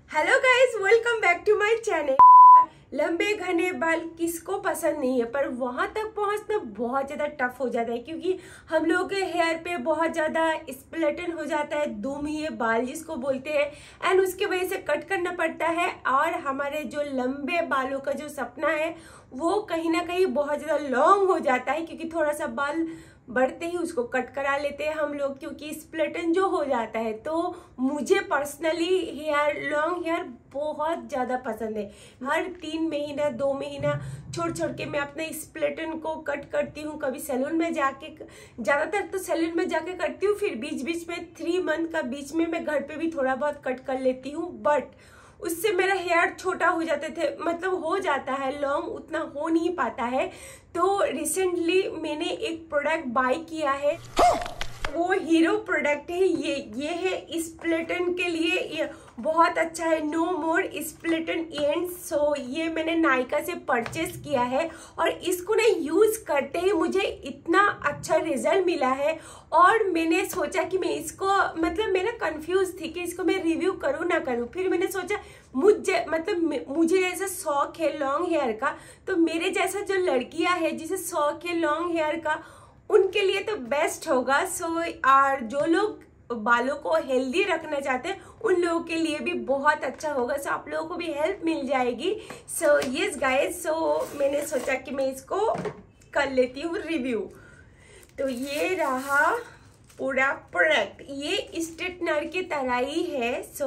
Hello guys, welcome back to my channel. लंबे घने बाल किसको पसंद नहीं है, पर वहां तक पहुंचना बहुत ज्यादा टफ हो जाता है क्योंकि हम लोगों के हेयर पे बहुत ज्यादा स्प्लिटन हो जाता है, दुमिये बाल जिसको बोलते हैं, एंड उसके वजह से कट करना पड़ता है। और हमारे जो लंबे बालों का जो सपना है वो कहीं ना कहीं बहुत ज्यादा लॉन्ग हो जाता है क्योंकि थोड़ा सा बाल बढ़ते ही उसको कट करा लेते हैं हम लोग, क्योंकि स्प्लिटन जो हो जाता है। तो मुझे पर्सनली लॉन्ग हेयर बहुत ज़्यादा पसंद है। हर 3 महीना 2 महीना छोड़ छोड़ के मैं अपने स्प्लिटन को कट करती हूँ। कभी सैलून में जाके, ज़्यादातर तो सैलून में जाके करती हूँ, फिर बीच बीच में 3 मंथ का बीच में मैं घर पे भी थोड़ा बहुत कट कर लेती हूँ। बट उससे मेरा हेयर छोटा हो जाते थे, मतलब हो जाता है लॉन्ग, उतना हो नहीं पाता है। तो रिसेंटली मैंने एक प्रोडक्ट बाय किया है, वो हीरो प्रोडक्ट है। ये है स्प्लिटन के लिए, ये बहुत अच्छा है, नो मोर स्प्लिटन एंड्स। सो ये मैंने नायका से परचेस किया है और इसको ना यूज करते ही मुझे इतना अच्छा रिजल्ट मिला है। और मैंने सोचा कि मैं इसको, मतलब मैं ना कंफ्यूज थी कि इसको मैं रिव्यू करूँ ना करूँ। फिर मैंने सोचा मुझे जैसा शौक है लॉन्ग हेयर का, तो मेरे जैसा जो लड़कियां है जिसे शौक है लॉन्ग हेयर का, उनके लिए तो बेस्ट होगा। सो और जो लोग बालों को हेल्दी रखना चाहते हैं उन लोगों के लिए भी बहुत अच्छा होगा। सो आप लोगों को भी हेल्प मिल जाएगी। सो यस गाइस, सो मैंने सोचा कि मैं इसको कर लेती हूँ रिव्यू। तो ये रहा पूरा प्रोडक्ट, ये स्ट्रेटनर की तरह ही है। सो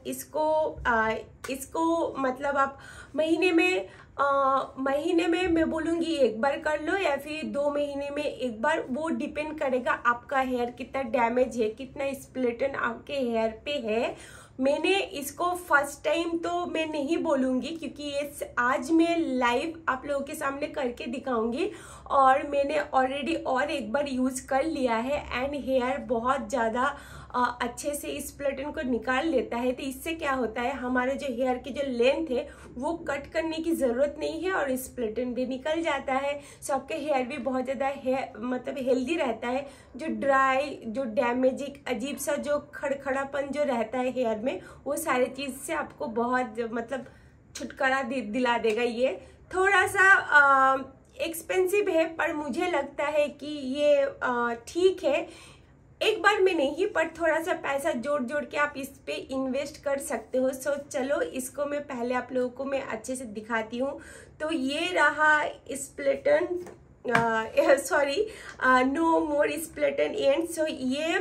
इसको मतलब आप महीने में मैं बोलूँगी 1 बार कर लो या फिर 2 महीने में 1 बार, वो डिपेंड करेगा आपका हेयर कितना डैमेज है, कितना स्प्लिटन आपके हेयर पे है। मैंने इसको फर्स्ट टाइम तो मैं नहीं बोलूँगी क्योंकि ये आज मैं लाइव आप लोगों के सामने करके दिखाऊंगी, और मैंने ऑलरेडी और 1 बार यूज़ कर लिया है एंड हेयर बहुत ज़्यादा अच्छे से स्प्लिटन को निकाल लेता है। तो इससे क्या होता है, हमारे जो हेयर की जो लेंथ है वो कट करने की ज़रूरत नहीं है और स्प्लिटन भी निकल जाता है। सो आपके हेयर भी बहुत ज़्यादा मतलब हेल्दी रहता है। जो ड्राई, जो डैमेजिंग, अजीब सा जो खड़खड़ापन जो रहता है हेयर में, वो सारी चीज़ से आपको बहुत मतलब छुटकारा दिला देगा। ये थोड़ा सा एक्सपेंसिव है, पर मुझे लगता है कि ये ठीक है। 1 बार में नहीं, पर थोड़ा सा पैसा जोड़ जोड़ के आप इस पे इन्वेस्ट कर सकते हो। सो चलो इसको मैं पहले आप लोगों को मैं अच्छे से दिखाती हूँ। तो ये रहा स्प्लिटन, सॉरी, नो मोर स्प्लिटन एंड। सो ये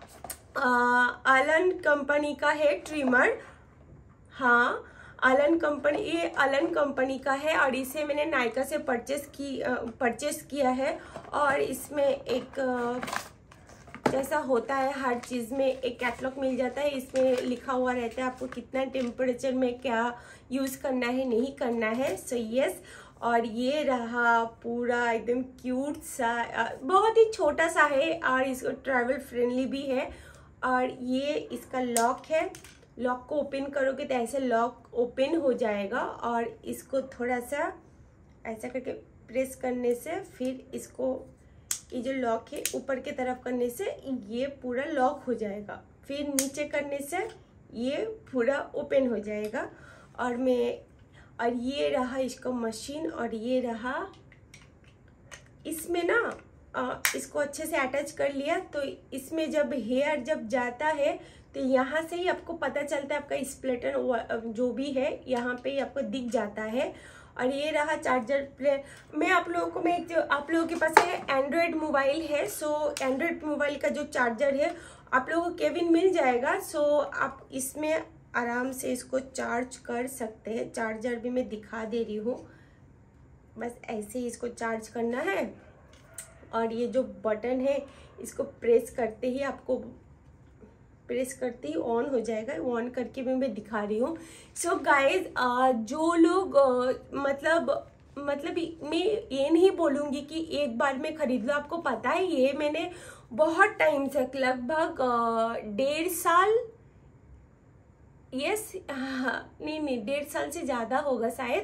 अलन कंपनी का है ट्रिमर। हाँ, ये अलन कंपनी का है और इसे मैंने नायका से परचेस किया है। और इसमें एक जैसा होता है हर चीज़ में एक कैटलॉग मिल जाता है, इसमें लिखा हुआ रहता है आपको कितना टेम्परेचर में क्या यूज़ करना है, नहीं करना है। सो यस, और ये रहा पूरा एकदम क्यूट सा, बहुत ही छोटा सा है और इसको ट्रैवल फ्रेंडली भी है। और ये इसका लॉक है, लॉक को ओपन करोगे तो ऐसे लॉक ओपन हो जाएगा, और इसको थोड़ा सा ऐसा करके प्रेस करने से फिर इसको, ये जो लॉक है ऊपर की तरफ करने से ये पूरा लॉक हो जाएगा, फिर नीचे करने से ये पूरा ओपन हो जाएगा। और ये रहा इसका मशीन, और ये रहा इसमें ना इसको अच्छे से अटैच कर लिया। तो इसमें जब हेयर जब जाता है तो यहाँ से ही आपको पता चलता है, आपका स्प्लिटन जो भी है यहाँ पे ही आपको दिख जाता है। और ये रहा चार्जर प्ले। मैं आप लोगों के पास है एंड्रॉयड मोबाइल है, सो एंड्रॉयड मोबाइल का जो चार्जर है आप लोगों को केबिन मिल जाएगा। सो आप इसमें आराम से इसको चार्ज कर सकते हैं। चार्जर भी मैं दिखा दे रही हूँ, बस ऐसे ही इसको चार्ज करना है। और ये जो बटन है इसको प्रेस करते ही ऑन हो जाएगा। ऑन करके भी मैं दिखा रही हूँ। सो गाइज, जो लोग मतलब मैं ये नहीं बोलूँगी कि 1 बार में खरीद लो। आपको पता है ये मैंने बहुत टाइम से, लगभग 1.5 साल, यस, नहीं 1.5 साल से ज़्यादा होगा शायद।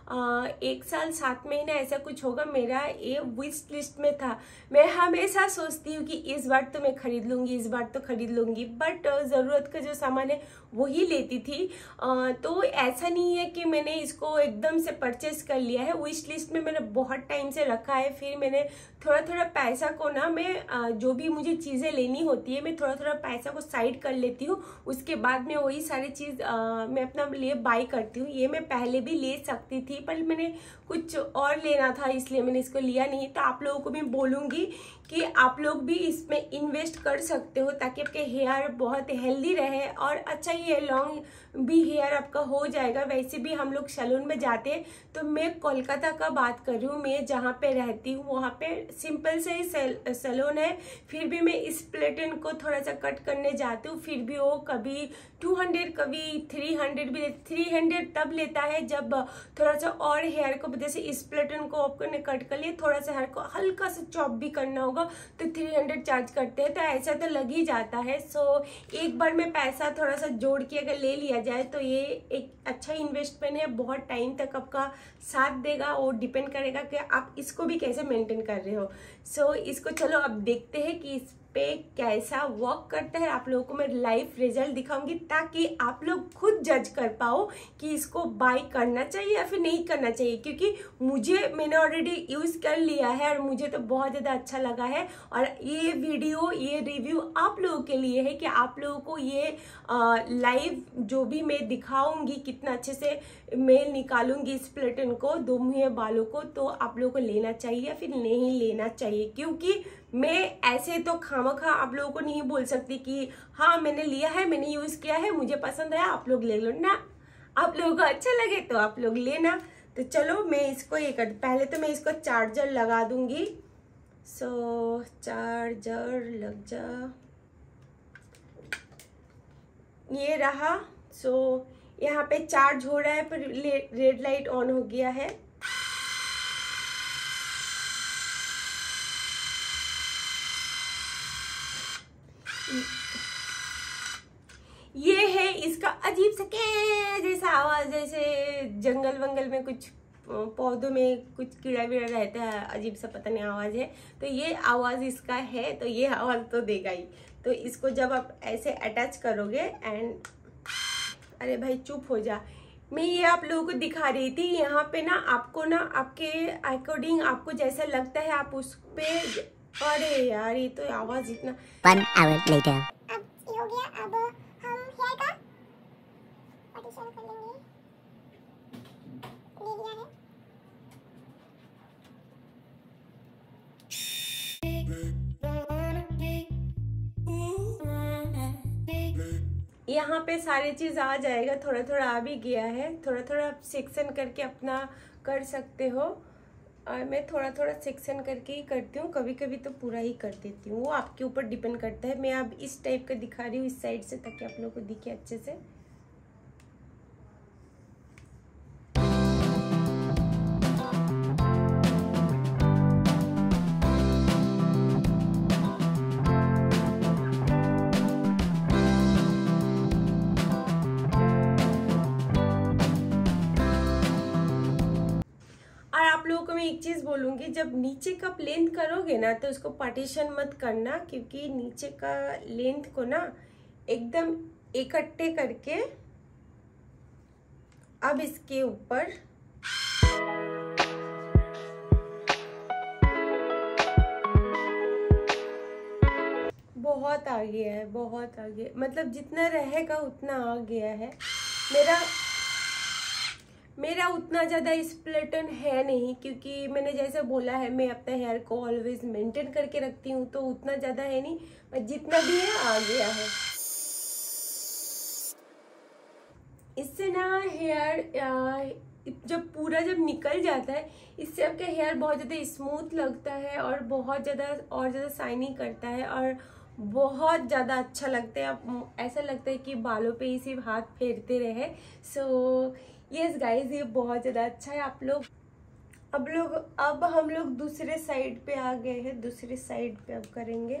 1 साल 7 महीने ऐसा कुछ होगा, मेरा ये विश लिस्ट में था। मैं हमेशा सोचती हूँ कि इस बार तो मैं खरीद लूँगी, इस बार तो खरीद लूँगी, बट ज़रूरत का जो सामान है वही लेती थी। तो ऐसा नहीं है कि मैंने इसको एकदम से परचेस कर लिया है, विश लिस्ट में मैंने बहुत टाइम से रखा है। फिर मैंने थोड़ा थोड़ा पैसा को ना, मैं जो भी मुझे चीज़ें लेनी होती है मैं थोड़ा थोड़ा पैसा को साइड कर लेती हूँ, उसके बाद में वही सारी चीज़ मैं अपना लिए बाई करती हूँ। ये मैं पहले भी ले सकती थी पर मैंने कुछ और लेना था इसलिए मैंने इसको लिया नहीं। तो आप लोगों को मैं बोलूँगी कि आप लोग भी इसमें इन्वेस्ट कर सकते हो ताकि आपके हेयर बहुत हेल्दी रहे और अच्छा ही लॉन्ग भी हेयर आपका हो जाएगा। वैसे भी हम लोग सैलून में जाते हैं, तो मैं कोलकाता का बात कर रही हूँ, मैं जहाँ पे रहती हूँ वहाँ पे सिंपल से ही सैलून है। फिर भी मैं इस प्लेटन को थोड़ा सा कट करने जाती हूँ, फिर भी वो कभी 200 कभी 300 भी 300 तब लेता है जब थोड़ा सा और हेयर को, जैसे इस प्लेटन को आपने कट कर लिया, थोड़ा सा हेयर को हल्का सा चॉप भी करना होगा तो 300 चार्ज करते हैं। तो ऐसा तो लग ही जाता है। सो एक बार में पैसा थोड़ा सा जोड़ के अगर ले लिया जाए तो ये एक अच्छा इन्वेस्टमेंट है, बहुत टाइम तक आपका साथ देगा। वो डिपेंड करेगा कि आप इसको भी कैसे मेंटेन कर रहे हो। सो इसको चलो अब देखते हैं कि इस पे कैसा वर्क करता है। आप लोगों को मैं लाइव रिजल्ट दिखाऊंगी ताकि आप लोग खुद जज कर पाओ कि इसको बाय करना चाहिए या फिर नहीं करना चाहिए, क्योंकि मैंने ऑलरेडी यूज कर लिया है और मुझे तो बहुत ज़्यादा अच्छा लगा है। और ये वीडियो, ये रिव्यू आप लोगों के लिए है कि आप लोगों को ये लाइव जो भी मैं दिखाऊंगी कितना अच्छे से मैं निकालूंगी इस प्लेटन को, दो मुँहे बालों को, तो आप लोगों को लेना चाहिए या फिर नहीं लेना चाहिए। क्योंकि मैं ऐसे तो खामखा आप लोगों को नहीं बोल सकती कि हाँ मैंने लिया है, मैंने यूज किया है, मुझे पसंद आया, आप लोग ले लो ना। आप लोगों को अच्छा लगे तो आप लोग लेना। तो चलो मैं इसको ये कर, पहले तो मैं इसको चार्जर लगा दूंगी। सो चार्जर लग जा, ये रहा। सो यहाँ पे चार्ज हो रहा है पर रेड लाइट ऑन हो गया है। ये है इसका अजीब सा के जैसा आवाज, जैसे जंगल वंगल में कुछ पौधों में कुछ कीड़ा वीड़ा रहता है, अजीब सा पता नहीं आवाज है। तो ये आवाज इसका है, तो ये आवाज तो देगा ही। तो इसको जब आप ऐसे अटैच करोगे एंड, अरे भाई चुप हो जा, मैं ये आप लोगों को दिखा रही थी। यहाँ पे ना आपको ना आपके अकॉर्डिंग आपको जैसा लगता है आप उस पे, अरे यार ये तो आवाज इतना। 1 hour later. अब ये हो गया। अब हम हेयर का पार्टीशन कर लेंगे। ले लिया है। यहाँ पे सारी चीज आ जाएगा, थोड़ा थोड़ा आ भी गया है, थोड़ा थोड़ा आप सेक्शन करके अपना कर सकते हो। और मैं थोड़ा थोड़ा सेक्शन करके ही करती हूँ, कभी कभी तो पूरा ही कर देती हूँ, वो आपके ऊपर डिपेंड करता है। मैं अब इस टाइप का दिखा रही हूँ इस साइड से ताकि आप लोगों को दिखे अच्छे से। लोगों को मैं एक चीज बोलूंगी, जब नीचे का लेंथ करोगे ना तो उसको पार्टीशन मत करना, क्योंकि नीचे का लेंथ को ना एकदम इकट्ठे करके अब इसके ऊपर बहुत आ गया है, बहुत आ गया, मतलब जितना रहेगा उतना आ गया है। मेरा उतना ज़्यादा स्प्लिटन है नहीं, क्योंकि मैंने जैसे बोला है मैं अपना हेयर को ऑलवेज मेंटेन करके रखती हूँ, तो उतना ज़्यादा है नहीं, पर जितना भी है आ गया है। इससे ना हेयर जब निकल जाता है, इससे आपका हेयर बहुत ज़्यादा स्मूथ लगता है और बहुत ज़्यादा शाइनी करता है और बहुत ज़्यादा अच्छा लगता है। आप ऐसा लगता है कि बालों पे ही सिर्फ हाथ फेरते रहे। सो यस गाइज, ये बहुत ज़्यादा अच्छा है। अब हम लोग दूसरे साइड पे आ गए हैं, दूसरे साइड पे अब करेंगे।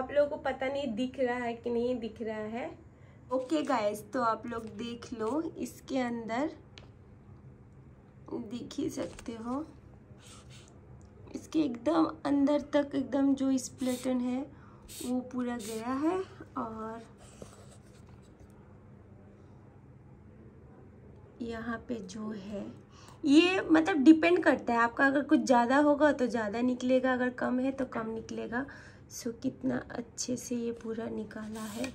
आप लोगों को पता नहीं दिख रहा है कि नहीं दिख रहा है। ओके गाइस, तो आप लोग देख लो, इसके अंदर देख ही सकते हो, इसके एकदम अंदर तक एकदम जो स्प्लिटन है वो पूरा गया है। और यहाँ पे जो है ये मतलब डिपेंड करता है आपका, अगर कुछ ज़्यादा होगा तो ज़्यादा निकलेगा, अगर कम है तो कम निकलेगा। सो कितना अच्छे से ये पूरा निकाला है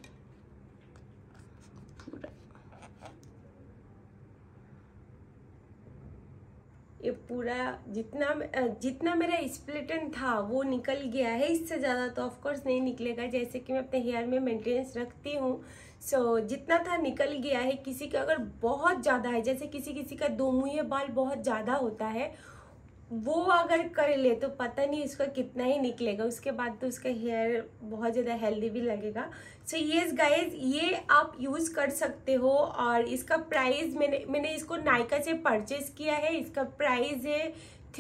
पूरा, ये पूरा जितना मेरा स्प्लिटन था वो निकल गया है। इससे ज़्यादा तो ऑफ कोर्स नहीं निकलेगा, जैसे कि मैं अपने हेयर में मेंटेनेंस रखती हूँ। सो जितना था निकल गया है। किसी का अगर बहुत ज़्यादा है, जैसे किसी का दो मुँहे बाल बहुत ज़्यादा होता है, वो अगर कर ले तो पता नहीं उसका कितना ही निकलेगा, उसके बाद तो उसका हेयर बहुत ज़्यादा हेल्दी भी लगेगा। सो यस गाइज, ये आप यूज़ कर सकते हो। और इसका प्राइस मैंने इसको नायका से परचेज किया है। इसका प्राइस है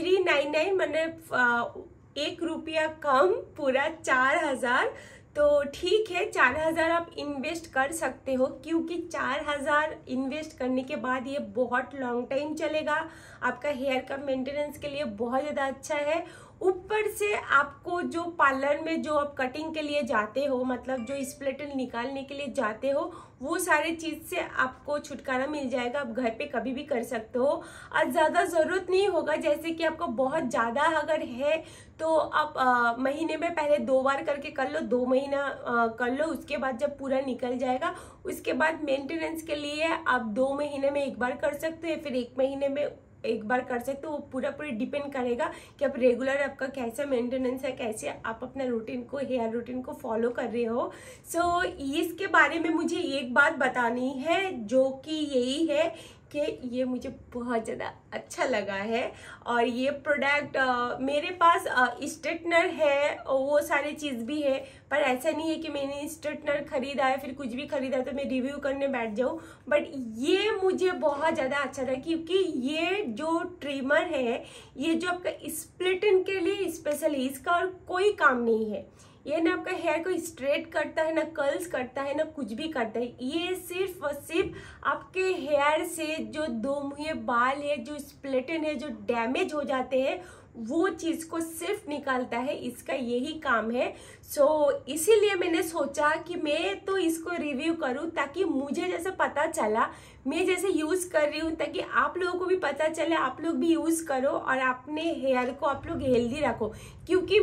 399, मतलब 1 रुपया कम, पूरा 4000। तो ठीक है, 4000 आप इन्वेस्ट कर सकते हो, क्योंकि 4000 इन्वेस्ट करने के बाद ये बहुत लॉन्ग टाइम चलेगा। आपका हेयर का मेंटेनेंस के लिए बहुत ज़्यादा अच्छा है। ऊपर से आपको जो पार्लर में जो आप कटिंग के लिए जाते हो, मतलब जो स्प्लिटन निकालने के लिए जाते हो, वो सारे चीज़ से आपको छुटकारा मिल जाएगा। आप घर पे कभी भी कर सकते हो और ज़्यादा ज़रूरत नहीं होगा। जैसे कि आपको बहुत ज़्यादा अगर है तो आप महीने में पहले 2 बार करके कर लो, 2 महीना कर लो। उसके बाद जब पूरा निकल जाएगा, उसके बाद मेंटेनेंस के लिए आप 2 महीने में 1 बार कर सकते हो, फिर 1 महीने में 1 बार कर सकते हो। वो पूरा डिपेंड करेगा कि आप रेगुलर आपका कैसा मेंटेनेंस है, कैसे आप अपना रूटीन को, हेयर रूटीन को फॉलो कर रहे हो। सो इसके बारे में मुझे एक बात बतानी है, जो कि यही है कि ये मुझे बहुत ज़्यादा अच्छा लगा है। और ये प्रोडक्ट मेरे पास स्ट्रेटनर है, वो सारी चीज़ भी है, पर ऐसा नहीं है कि मैंने स्ट्रेटनर खरीदा है फिर कुछ भी खरीदा तो मैं रिव्यू करने बैठ जाऊँ। बट ये मुझे बहुत ज़्यादा अच्छा था, क्योंकि ये जो ट्रिमर है, ये जो आपका स्प्लिटन के लिए स्पेशल है, इसका और कोई काम नहीं है। ये ना आपका हेयर को स्ट्रेट करता है, ना कर्ल्स करता है, ना कुछ भी करता है। ये सिर्फ और सिर्फ आपके हेयर से जो 2 मुँहे बाल है, जो स्प्लिटन है, जो डैमेज हो जाते हैं, वो चीज़ को सिर्फ निकालता है। इसका यही काम है। सो इसीलिए मैंने सोचा कि मैं तो इसको रिव्यू करूं, ताकि मुझे जैसे पता चला, मैं जैसे यूज़ कर रही हूँ, ताकि आप लोगों को भी पता चले, आप लोग भी यूज़ करो और अपने हेयर को आप लोग हेल्दी रखो। क्योंकि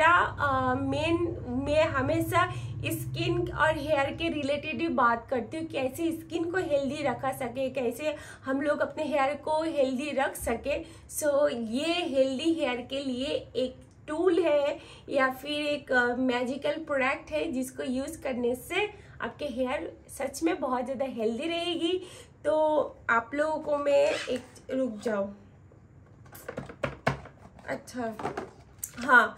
मैं हमेशा स्किन और हेयर के रिलेटेड ही बात करती हूँ, कैसे स्किन को हेल्दी रखा सके, कैसे हम लोग अपने हेयर को हेल्दी रख सके। सो ये हेल्दी हेयर के लिए एक टूल है या फिर एक मैजिकल प्रोडक्ट है, जिसको यूज़ करने से आपके हेयर सच में बहुत ज़्यादा हेल्दी रहेगी। तो आप लोगों को मैं एक, रुक जाओ, अच्छा हाँ,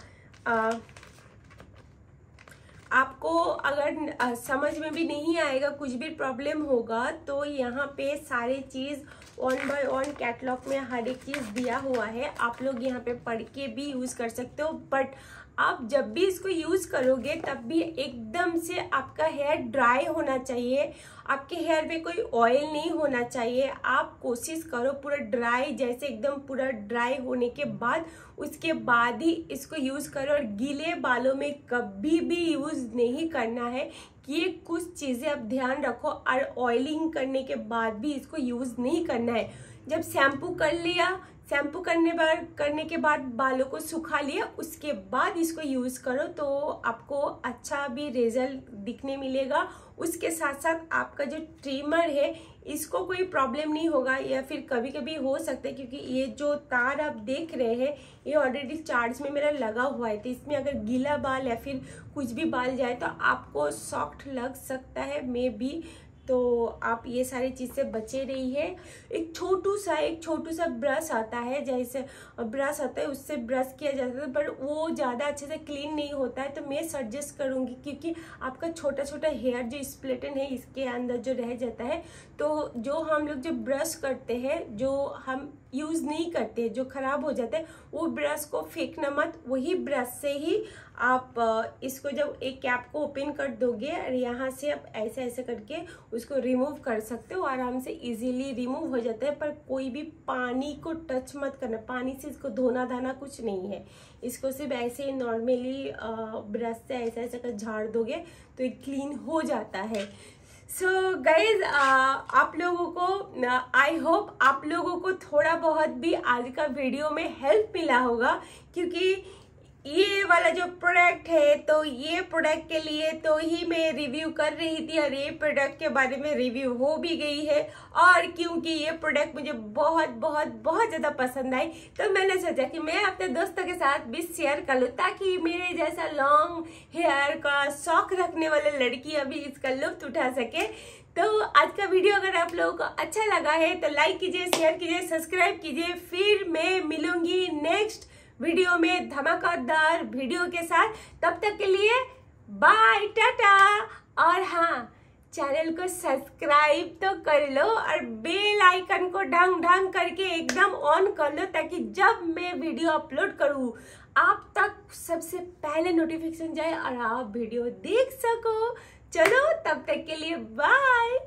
आपको अगर समझ में भी नहीं आएगा, कुछ भी प्रॉब्लम होगा, तो यहाँ पे सारी चीज़ 1 बाय 1 कैटलॉग में हर एक चीज़ दिया हुआ है। आप लोग यहाँ पे पढ़ के भी यूज़ कर सकते हो। बट आप जब भी इसको यूज़ करोगे तब भी एकदम से आपका हेयर ड्राई होना चाहिए, आपके हेयर पे कोई ऑयल नहीं होना चाहिए। आप कोशिश करो पूरा ड्राई, जैसे एकदम पूरा ड्राई होने के बाद उसके बाद ही इसको यूज़ करो। और गीले बालों में कभी भी यूज़ नहीं करना है। ये कुछ चीज़ें आप ध्यान रखो। और ऑयलिंग करने के बाद भी इसको यूज़ नहीं करना है। जब शैम्पू कर लिया, शैम्पू करने के बाद बालों को सुखा लिया, उसके बाद इसको यूज़ करो, तो आपको अच्छा भी रिजल्ट दिखने मिलेगा। उसके साथ साथ आपका जो ट्रिमर है, इसको कोई प्रॉब्लम नहीं होगा, या फिर कभी कभी हो सकता है, क्योंकि ये जो तार आप देख रहे हैं ये ऑलरेडी चार्ज में मेरा लगा हुआ है, तो इसमें अगर गीला बाल या फिर कुछ भी बाल जाए तो आपको सॉफ्ट लग सकता है मे बी। तो आप ये सारी चीज़ से बचे रहिए। एक छोटू सा ब्रश आता है, जैसे ब्रश आता है उससे ब्रश किया जाता है, पर वो ज़्यादा अच्छे से क्लीन नहीं होता है। तो मैं सजेस्ट करूँगी, क्योंकि आपका छोटा छोटा हेयर जो स्प्लिटन है इसके अंदर जो रह जाता है, तो जो हम लोग जो ब्रश करते हैं, जो हम यूज़ नहीं करते, जो ख़राब हो जाते हैं, वो ब्रश को फेंकना मत। वही ब्रश से ही आप इसको जब एक कैप को ओपन कर दोगे और यहाँ से आप ऐसे ऐसे करके उसको रिमूव कर सकते हो, आराम से इजीली रिमूव हो जाता है। पर कोई भी पानी को टच मत करना, पानी से इसको धोना धाना कुछ नहीं है। इसको सिर्फ ऐसे ही नॉर्मली ब्रश से ऐसे ऐसे कर झाड़ दोगे तो ये क्लीन हो जाता है। सो गाइज, आप लोगों को आई होप आप लोगों को थोड़ा बहुत भी आज का वीडियो में हेल्प मिला होगा, क्योंकि ये वाला जो प्रोडक्ट है, तो ये प्रोडक्ट के लिए तो ही मैं रिव्यू कर रही थी और ये प्रोडक्ट के बारे में रिव्यू हो भी गई है। और क्योंकि ये प्रोडक्ट मुझे बहुत बहुत बहुत ज़्यादा पसंद आई, तो मैंने सोचा कि मैं अपने दोस्तों के साथ भी शेयर कर लूँ, ताकि मेरे जैसा लॉन्ग हेयर का शौक रखने वाले लड़कियाँ भी इसका लुत्फ उठा सके। तो आज का वीडियो अगर आप लोगों को अच्छा लगा है तो लाइक कीजिए, शेयर कीजिए, सब्सक्राइब कीजिए। फिर मैं मिलूंगी नेक्स्ट वीडियो में धमाकेदार वीडियो के साथ। तब तक के लिए बाय, टाटा। और हाँ, चैनल को सब्सक्राइब तो कर लो और बेल आइकन को ढंग ढंग करके एकदम ऑन कर लो, ताकि जब मैं वीडियो अपलोड करूँ आप तक सबसे पहले नोटिफिकेशन जाए और आप वीडियो देख सको। चलो, तब तक के लिए बाय।